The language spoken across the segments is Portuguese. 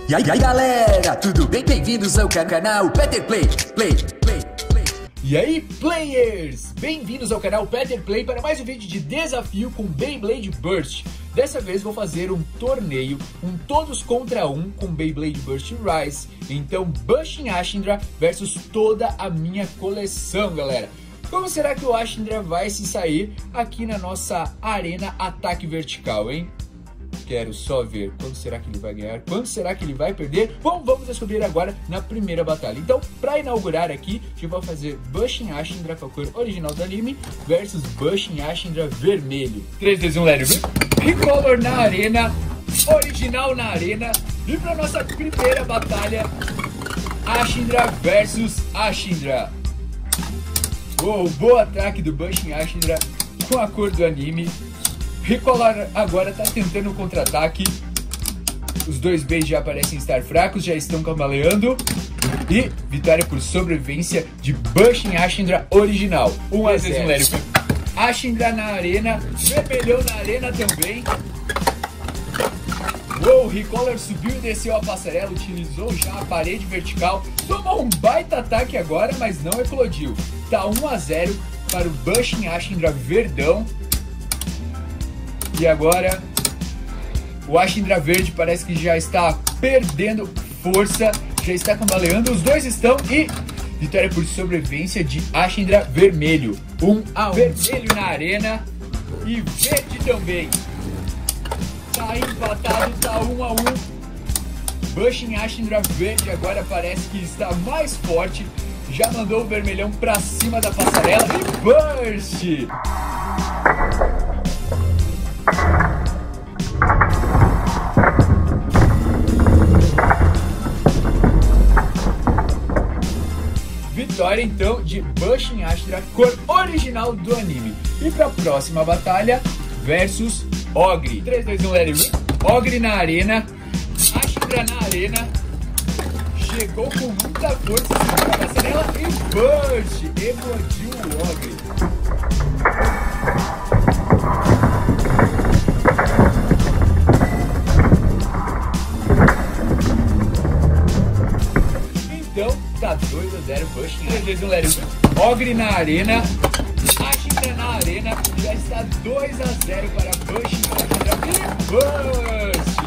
E aí galera, tudo bem? Bem-vindos ao canal Peter Play. E aí players, bem-vindos ao canal Peter Play para mais um vídeo de desafio com Beyblade Burst. Dessa vez vou fazer um torneio, um todos contra um com Beyblade Burst Rise. Então Bushin Ashindra versus toda a minha coleção, galera. Como será que o Ashindra vai se sair aqui na nossa arena ataque vertical, hein? Quero só ver quando será que ele vai ganhar, quando será que ele vai perder. Bom, vamos descobrir agora na primeira batalha. Então, para inaugurar aqui, a gente vai fazer Bushin Ashindra com a cor original do anime versus Bushin Ashindra vermelho. 3, 2, 1, let it go. Recolor na arena, original na arena. E para nossa primeira batalha, Ashindra versus Ashindra. Oh, bom ataque do Bushin Ashindra com a cor do anime. Recolor agora tá tentando um contra-ataque. Os dois Bs já parecem estar fracos, já estão cambaleando. E vitória por sobrevivência de Bushin Ashindra original. 1 a 0. Ashindra na arena, vermelhão na arena também. Uou, Recolor subiu e desceu a passarela, utilizou já a parede vertical. Tomou um baita ataque agora, mas não eclodiu. Tá 1 a 0 para o Bushin Ashindra verdão. E agora o Ashindra verde parece que já está perdendo força, já está cambaleando, os dois estão e vitória por sobrevivência de Ashindra vermelho. 1 a 1. Vermelho na arena e verde também. Tá empatado, tá 1 a 1. Bushin Ashindra verde agora parece que está mais forte, já mandou o vermelhão pra cima da passarela e burst! Vitória então de Bushin Ashindra, cor original do anime. E para a próxima batalha, versus Ogre. 3, 2, 1, let it go. Ogre na arena, Ashindra na arena. Chegou com muita força na passarela e burst! Explodiu o Ogre. Então, tá 2 a 0 Bushin. 3, 2, 1, let it go. Ogre na arena, Ashindra na arena, já está 2 a 0 para Bushin Ashindra e burst!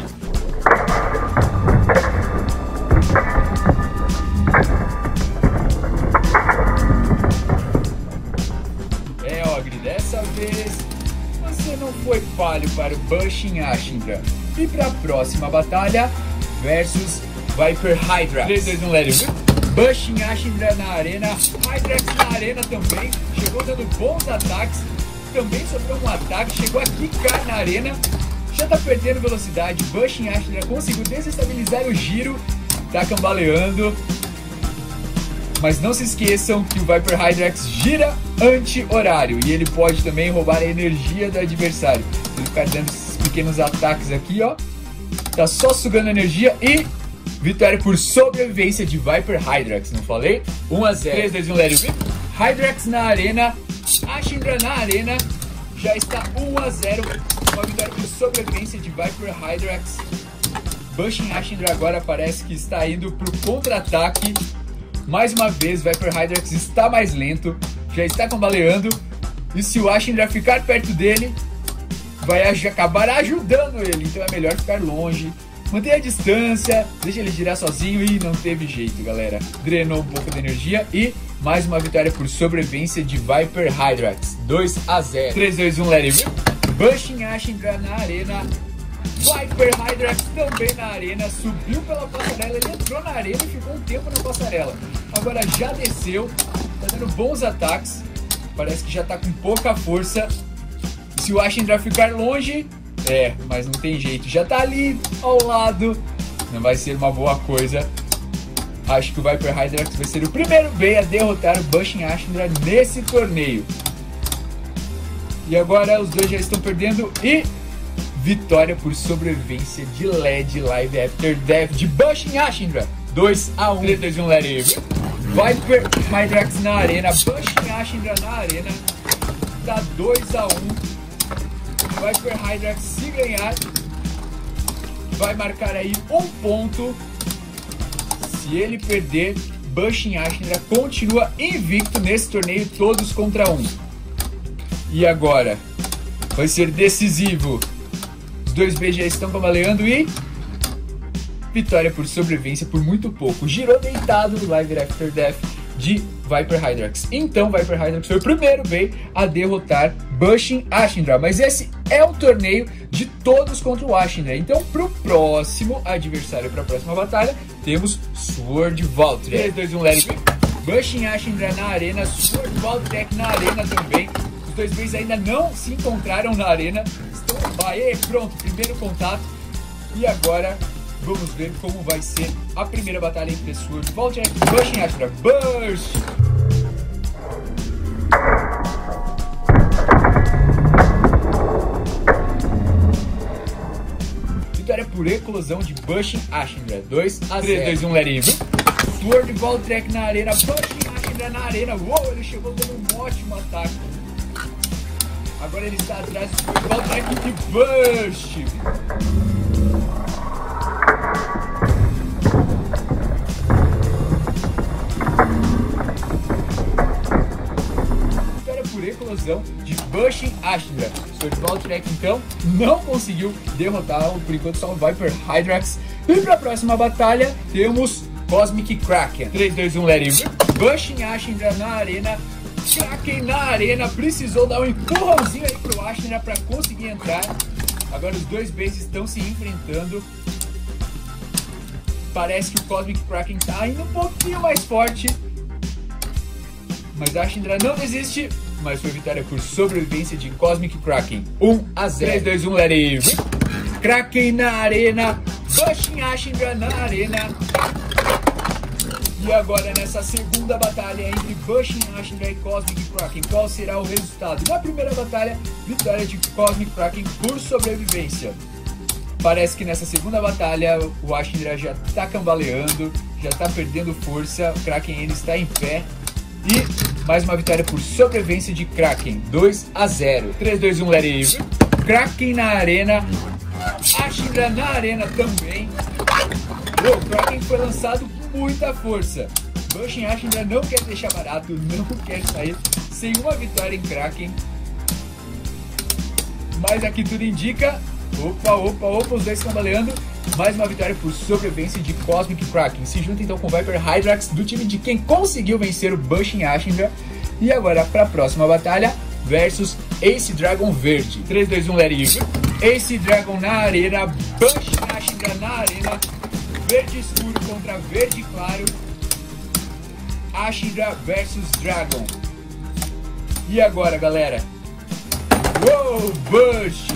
É, Ogre, dessa vez você não foi falho para o Bushin Ashindra. E para a próxima batalha, versus Viper Hydra. 3, 2, 1, let it go. Bushin Ashindra na arena, Hydrax na arena também, chegou dando bons ataques, também sofreu um ataque, chegou a quicar na arena, já tá perdendo velocidade. Bushin Ashindra conseguiu desestabilizar o giro, tá cambaleando, mas não se esqueçam que o Viper Hydrax gira anti-horário e ele pode também roubar a energia do adversário. Ele ficar dando esses pequenos ataques aqui, ó, tá só sugando energia e vitória por sobrevivência de Viper Hydrax, não falei? 1 a 0. 3, 2, 1, let it go. Hydrax na arena, Ashindra na arena, já está 1 a 0. Uma vitória por sobrevivência de Viper Hydrax. Bushin Ashindra agora parece que está indo para o contra-ataque. Mais uma vez, Viper Hydrax está mais lento, já está cambaleando. E se o Ashindra ficar perto dele, vai acabar ajudando ele. Então é melhor ficar longe. Mantenha a distância, deixa ele girar sozinho e não teve jeito, galera. Drenou um pouco de energia e mais uma vitória por sobrevivência de Viper Hydrax. 2 a 0. 3, 2, 1, let it go. Bushin Ashindra na arena, Viper Hydrax também na arena, subiu pela passarela, ele entrou na arena e ficou um tempo na passarela. Agora já desceu, tá dando bons ataques, parece que já tá com pouca força. Se o Ashindra ficar longe... mas não tem jeito, já tá ali ao lado, não vai ser uma boa coisa. Acho que o Viper Hydrax vai ser o primeiro B a derrotar o Bushin Ashindra nesse torneio. E agora os dois já estão perdendo e vitória por sobrevivência de LED Live After Death de Bushin Ashindra. 2 a 1. 3, 2, 1, let it go. Viper Hydrax na arena, Bushin Ashindra na arena, tá 2 a 1. Viper Hydrax, se ganhar, vai marcar aí um ponto. Se ele perder, Bushin Ashindra continua invicto nesse torneio, todos contra um. E agora? Vai ser decisivo. Os dois Bs já estão cambaleando e... vitória por sobrevivência por muito pouco. Girou deitado no Live After Death de Viper Hydrax. Então Viper Hydrax foi o primeiro Bay a derrotar Bushin Ashindra. Mas esse é o torneio de todos contra o Ashindra. Então pro próximo adversário, para a próxima batalha, temos Sword Valtryek. 3, 2, 1, let it go. Bushin Ashindra na arena, Sword Valtryek na arena também. Os dois Bays ainda não se encontraram na arena. Estão... Aê, pronto, primeiro contato. E agora... vamos ver como vai ser a primeira batalha entre Sword Valtryek e Bushin Ashindra. Burst! Vitória por eclosão de Bushin Ashindra. 2 a 0. 3, 2, 1, let it go. Sword Valtryek na arena, Bushin Ashindra na arena. Uou, ele chegou dando um ótimo ataque. Agora ele está atrás do Sword Valtryek e Burst! Por eclosão de Bushin Ashindra. Sword Valtryek então não conseguiu derrotá-lo, por enquanto só o Viper Hydrax. E para a próxima batalha temos Cosmic Kraken. 3, 2, 1, let it go. Bushin Ashindra na arena, Kraken na arena, precisou dar um empurrãozinho aí pro Ashindra para conseguir entrar. Agora os dois Bays estão se enfrentando. Parece que o Cosmic Kraken tá indo um pouquinho mais forte, mas Ashindra não desiste. Mas foi vitória por sobrevivência de Cosmic Kraken. 1 a 0. 3, 2, 1, let it go. Kraken na arena, Bushin Ashindra na arena. E agora nessa segunda batalha entre Bushin Ashindra e Cosmic Kraken, qual será o resultado? Na primeira batalha, vitória de Cosmic Kraken por sobrevivência. Parece que nessa segunda batalha o Ashindra já está cambaleando, já está perdendo força, o Kraken ainda está em pé. E mais uma vitória por sobrevivência de Kraken, 2 a 0. 3, 2, 1, let it go. Kraken na arena, Ashindra na arena também. O Kraken foi lançado com muita força. Bushin Ashindra não quer deixar barato, não quer sair sem uma vitória em Kraken. Mas aqui tudo indica... Opa, os dois cambaleando. Mais uma vitória por sobrevivência de Cosmic Kraken. Se junta então com o Viper Hydrax, do time de quem conseguiu vencer o Bushin Ashindra. E agora para a próxima batalha, versus Ace Dragon Verde. 3, 2, 1, let it go. Ace Dragon na arena, Bushin Ashindra na arena. Verde escuro contra verde claro. Ashindra versus Dragon. E agora, galera? Uou, Bush!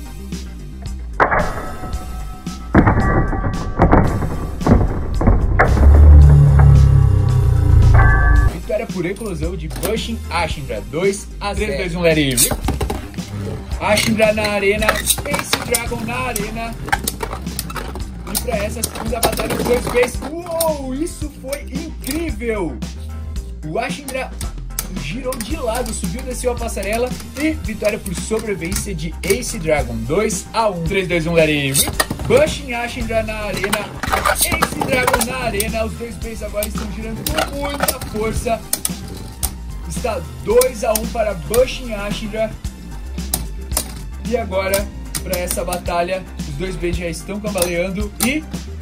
Vitória por eclosão de Bushin Ashindra. 2 a 0. 3, 2, 1, let it go. Ashindra na arena, Ace Dragon na arena. E para essa segunda batalha, os dois Bays. Uou, isso foi incrível! O Ashindra girou de lado, subiu, desceu a passarela e vitória por sobrevivência de Ace Dragon. 2 a 1. 3, 2, 1, let it go. Bushin Ashindra na arena, Ace Dragon na arena. Os dois Bays agora estão girando com muita força. Está 2 a 1 para Bushin Ashindra. E agora, para essa batalha, os dois Bays já estão cambaleando e...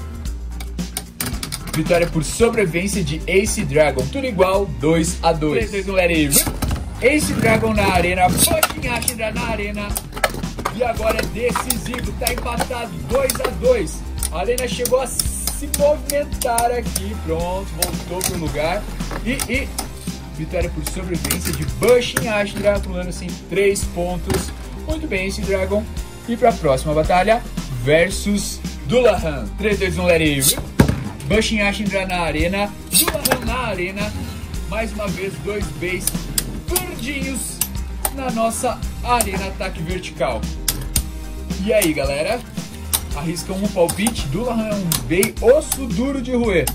vitória por sobrevivência de Ace Dragon. Tudo igual, 2 a 2. 3, 2, 1, let it go. Ace Dragon na arena, Bushin Ashindra na arena. E agora é decisivo, tá empatado, 2 a 2. A arena chegou a se movimentar aqui, pronto, voltou pro lugar. E vitória por sobrevivência de Bushin Ashindra, acumulando assim 3 pontos. Muito bem, Ace Dragon. E para a próxima batalha, versus Dullahan. 3, 2, 1, let it go. Bushin Ashindra na arena, Dullahan na arena. Mais uma vez, dois Bays verdinhos na nossa arena ataque vertical. E aí, galera? Arriscam um palpite? Dullahan é um Bay osso duro de roer.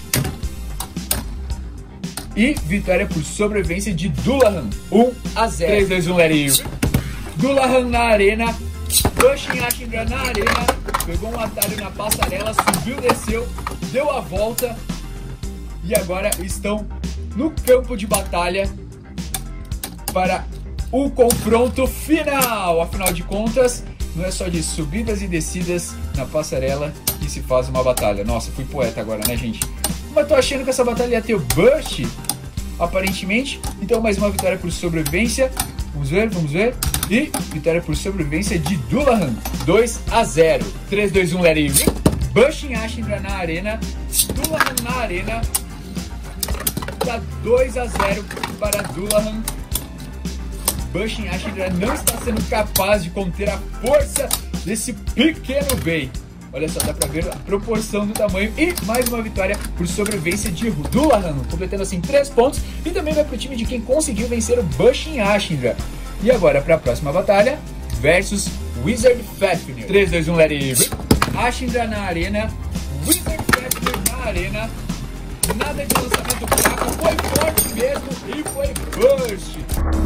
E vitória por sobrevivência de Dullahan, 1 a 0. 3, 2, 1, let it go. Dullahan na arena, Bushin Ashindra na arena. pegou um atalho na passarela, subiu, desceu, deu a volta e agora estão no campo de batalha para o confronto final. Afinal de contas, não é só de subidas e descidas na passarela que se faz uma batalha. Nossa, fui poeta agora, né, gente? Mas tô achando que essa batalha ia ter o burst, aparentemente. Então, mais uma vitória por sobrevivência. Vamos ver, vamos ver. E vitória por sobrevivência de Dullahan, 2-0. 3, 2, 1, let it rip. Bushing Ashindra na arena. Dullahan na arena. Tá 2-0 para Dullahan. Bushing Ashindra não está sendo capaz de conter a força desse pequeno Bey. Olha só, dá pra ver a proporção do tamanho. E mais uma vitória por sobrevivência de Dullahan, completando assim 3 pontos. E também vai pro time de quem conseguiu vencer o Bushing Ashindra. E agora para a próxima batalha, versus Wizard Fafnir. 3, 2, 1, let it rip. Ashindra na arena, Wizard Fafnir na arena. Nada de lançamento fraco, foi forte mesmo e foi burst.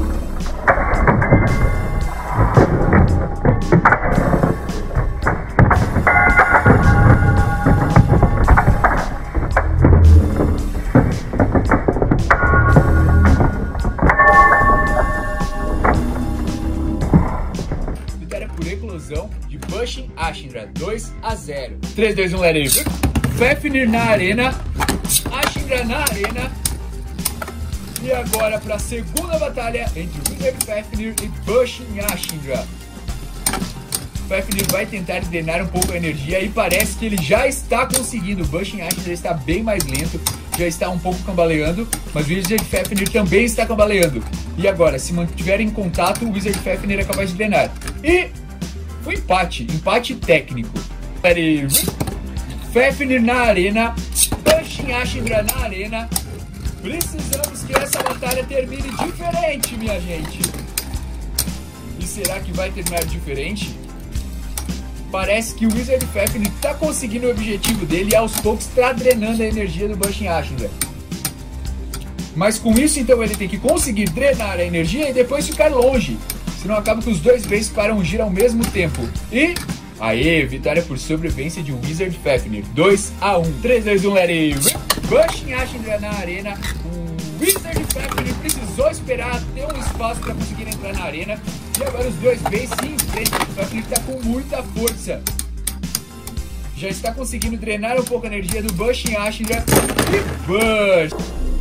Vitória por eclosão de Bushing Ashindra, 2-0. 3, 2, 1, let it rip. Fafnir na arena, Ashindra na arena. E agora para a segunda batalha entre Wizard Fafnir e Bushing Ashindra. Fafnir vai tentar drenar um pouco a energia e parece que ele já está conseguindo. Bushing Ashindra está bem mais lento, já está um pouco cambaleando, mas o Wizard Fafnir também está cambaleando. E agora, se mantiverem em contato, o Wizard Fafnir é capaz de drenar. E foi empate técnico. Fafnir na arena, Bushing Ashindra na arena. Precisamos que essa batalha termine diferente, minha gente. E será que vai terminar diferente? Parece que o Wizard Fafnir está conseguindo o objetivo dele e aos poucos está drenando a energia do Bushing Ashindra. Mas com isso, então, ele tem que conseguir drenar a energia e depois ficar longe. Senão acaba que os dois Beys param um giro ao mesmo tempo. E... aê, vitória por sobrevivência de Wizard Fafnir, 2-1. 3, 2, 1, let it rip. Bushing Ashindra na arena. O Wizard Fafnir precisou esperar ter um espaço para conseguir entrar na arena. E agora os dois Beys se enfrentam. O Fafnir está com muita força. Já está conseguindo drenar um pouco a energia do Bushing Ashindra. E burst!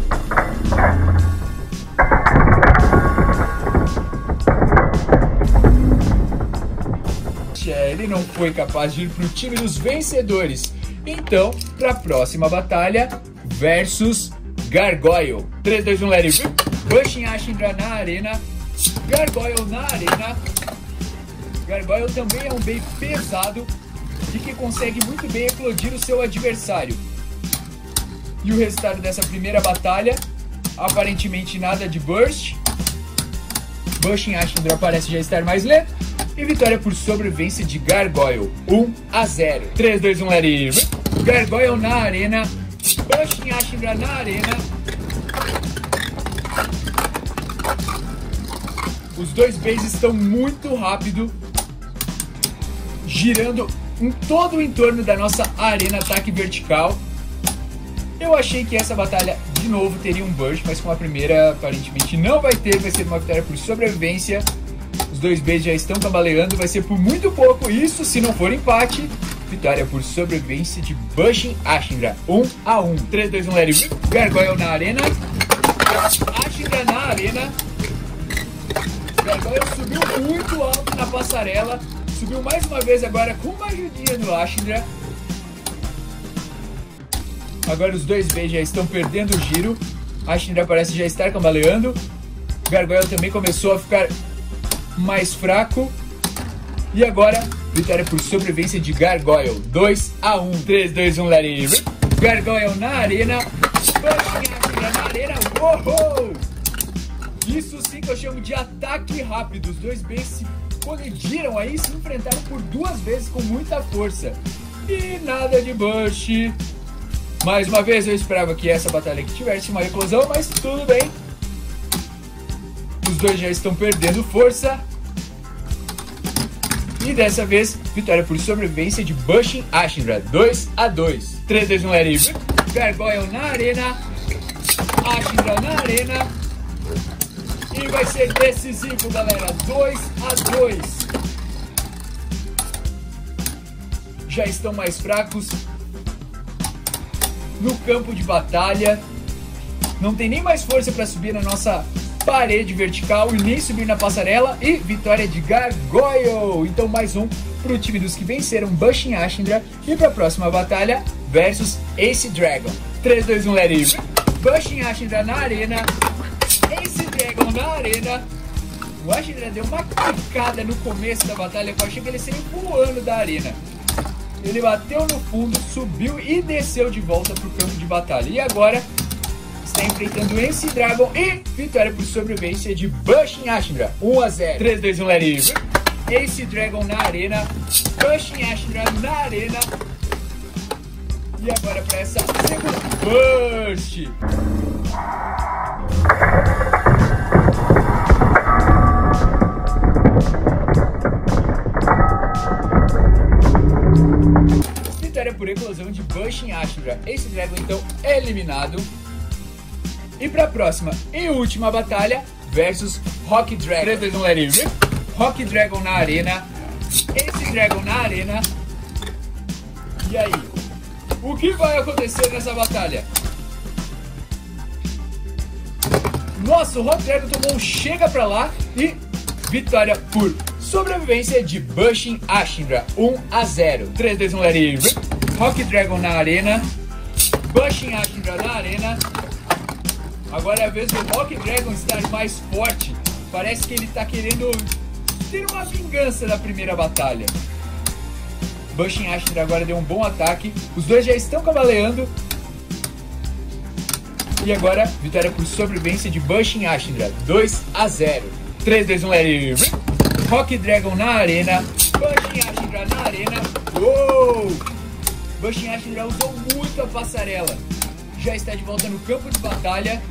Ele não foi capaz de ir para o time dos vencedores. Então, para a próxima batalha, versus Gargoyle. 3, 2, 1, let it rip. Bushing Ashindra na arena, Gargoyle na arena. Gargoyle também é um Bey pesado e que consegue muito bem eclodir o seu adversário. E o resultado dessa primeira batalha, aparentemente nada de burst. Bushing Ashindra parece já estar mais lento. E vitória por sobrevivência de Gargoyle, 1-0. 3, 2, 1, let it rip. Gargoyle na arena, Bushing Ashindra na arena. Os dois Beys estão muito rápido, girando em todo o entorno da nossa arena ataque vertical. Eu achei que essa batalha, de novo, teria um burst, mas com a primeira, aparentemente não vai ter. Vai ser uma vitória por sobrevivência. Os dois Beys já estão cambaleando, vai ser por muito pouco isso, se não for empate. Vitória por sobrevivência de Bushing Ashindra, 1-1. 3, 2, 1, let it rip. Gargoyle na arena, Ashindra na arena. Gargoyle subiu muito alto na passarela, subiu mais uma vez agora com uma ajudinha do Ashindra. Agora os dois Beys já estão perdendo o giro. Ashindra parece já estar cambaleando. Gargoyle também começou a ficar mais fraco. E agora, vitória por sobrevivência de Gargoyle, 2-1. 3, 2, 1, let it rip. Gargoyle na arena, Bushing Ashindra na arena. Uou! Isso sim que eu chamo de ataque rápido. Os dois Beys se colidiram aí, se enfrentaram por 2 vezes com muita força. E nada de burst. Mais uma vez, eu esperava que essa batalha aqui tivesse uma eclosão, mas tudo bem. Os dois já estão perdendo força. E dessa vez, vitória por sobrevivência de Bushing Ashendra, 2-2. 3, 2, 1, let it go. Gargoyle na arena, Ashendra na arena. E vai ser decisivo, galera, 2-2. Já estão mais fracos no campo de batalha. Não tem nem mais força para subir na nossa parede vertical e nem subir na passarela. E vitória de Gargoyle. Então mais um para o time dos que venceram Bushing Ashendra. E para a próxima batalha versus Ace Dragon. 3, 2, 1, let it go. Bushing Ashendra na arena, Ace Dragon na arena. O Ashendra deu uma quicada no começo da batalha que eu achei que ele seria voando da arena. Ele bateu no fundo, subiu e desceu de volta para o campo de batalha. E agora está enfrentando o Ace Dragon e vitória por sobrevivência de Bushing Ashendra, 1-0. 3, 2, 1, let it go. Ace Dragon na arena, Bushing Ashendra na arena. E agora para essa segunda burst. Vitória por eclosão de Bushing Ashendra. Ace Dragon então eliminado. E para a próxima e última batalha versus Rock Dragon. 3, 2, 1, let it go. Rock Dragon na arena, Ace Dragon na arena. E aí, o que vai acontecer nessa batalha? Nossa, o Rock Dragon tomou um chega pra lá e vitória por sobrevivência de Bushing Ashendra, 1-0. 3, 2, 1, let it go. Rock Dragon na arena, Bushing Ashendra na arena. Agora é a vez do Rock Dragon estar mais forte. Parece que ele está querendo ter uma vingança da primeira batalha. Bushing Ashendra agora deu um bom ataque. Os dois já estão cavaleando. E agora, vitória por sobrevivência de Bushing Ashendra, 2-0. 3, 2, 1, let it go. Rock Dragon na arena, Bushing Ashendra na arena. Uou! Bushing Ashendra usou muito a passarela. Já está de volta no campo de batalha.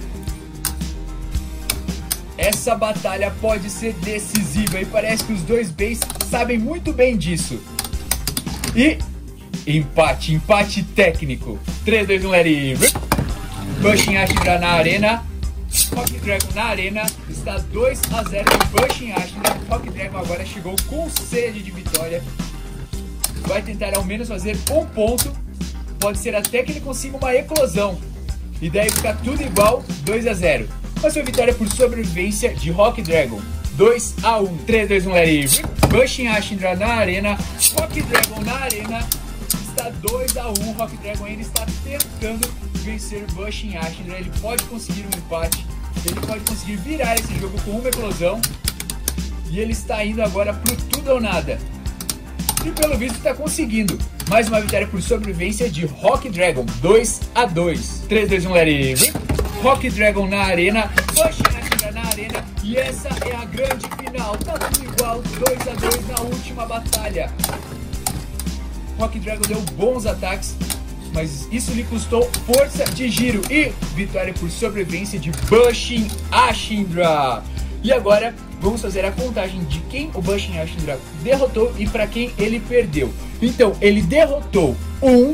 Essa batalha pode ser decisiva e parece que os dois Bays sabem muito bem disso. E empate técnico. 3, 2, 1, let it go. Bushing Ashendra na arena, Rock Dragon na arena. Está 2-0 para Bushing Ashendra. Rock Dragon agora chegou com sede de vitória. Vai tentar ao menos fazer um ponto. Pode ser até que ele consiga uma eclosão. E daí fica tudo igual, 2-0. Mas foi vitória por sobrevivência de Rock Dragon, 2-1. 3, 2, 1, let it go. Bushing Ashendra na arena, Rock Dragon na arena. Está 2-1. Rock Dragon ainda está tentando vencer Bushing Ashendra. Ele pode conseguir um empate. Ele pode conseguir virar esse jogo com uma eclosão. E ele está indo agora pro tudo ou nada. E pelo visto está conseguindo. Mais uma vitória por sobrevivência de Rock Dragon, 2-2. 3, 2, 1, let it go. Rock Dragon na arena, Bushing Ashendra na arena. E essa é a grande final. Tá tudo igual, 2-2 na última batalha. Rock Dragon deu bons ataques, mas isso lhe custou força de giro e vitória por sobrevivência de Bushing Ashendra. E agora vamos fazer a contagem de quem o Bushing Ashendra derrotou e para quem ele perdeu. Então, ele derrotou 1,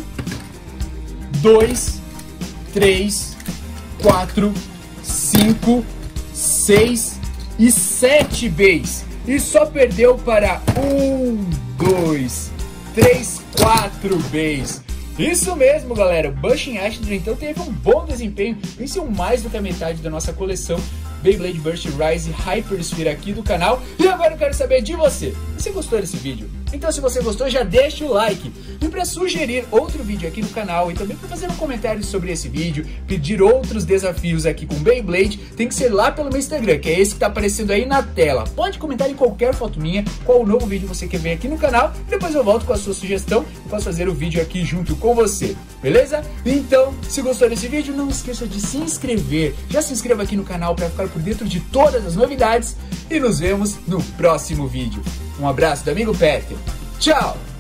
2, 3, 4, 5, 6 e 7 Bays. E só perdeu para 1, 2, 3, 4 Bays. Isso mesmo, galera. Bushing Ashendra então teve um bom desempenho. Venceu mais do que a metade da nossa coleção Beyblade Burst Rise Hyper Sphere aqui do canal. E agora eu quero saber de você. Você gostou desse vídeo? Então se você gostou, já deixa o like. E para sugerir outro vídeo aqui no canal e também para fazer um comentário sobre esse vídeo, pedir outros desafios aqui com Beyblade, tem que ser lá pelo meu Instagram, que é esse que tá aparecendo aí na tela. Pode comentar em qualquer foto minha qual novo vídeo você quer ver aqui no canal. E depois eu volto com a sua sugestão e posso fazer o vídeo aqui junto com você. Beleza? Então, se gostou desse vídeo, não esqueça de se inscrever. Já se inscreva aqui no canal para ficar por dentro de todas as novidades. E nos vemos no próximo vídeo. Um abraço do amigo Peter. Tchau!